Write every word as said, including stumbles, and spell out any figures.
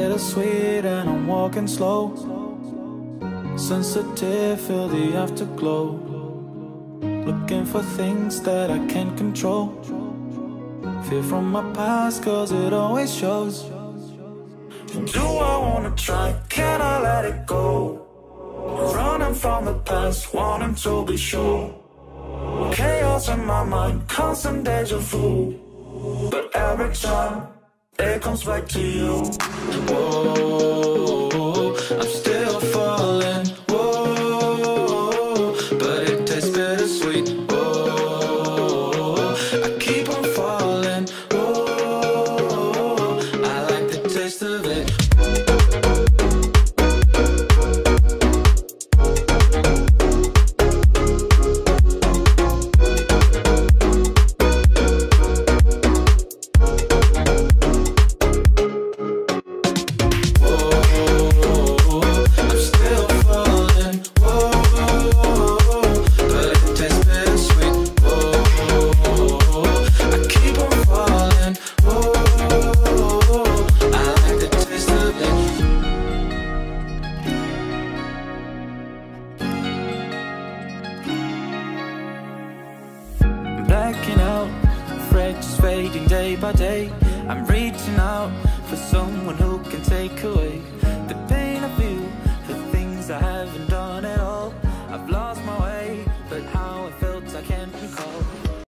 bittersweet and I'm walking slow. Sensitive, feel the afterglow. Looking for things that I can't control. Fear from my past, cause it always shows. Do I wanna try? Can I let it go? Running from the past, wanting to be sure. Chaos in my mind, constant deja vu. But every time, it comes back to you. Whoa, I'm still falling. Whoa, but it tastes bittersweet. Whoa, I keep on falling. Whoa, I like the taste of it. Blacking out, afraid just fading day by day. I'm reaching out for someone who can take away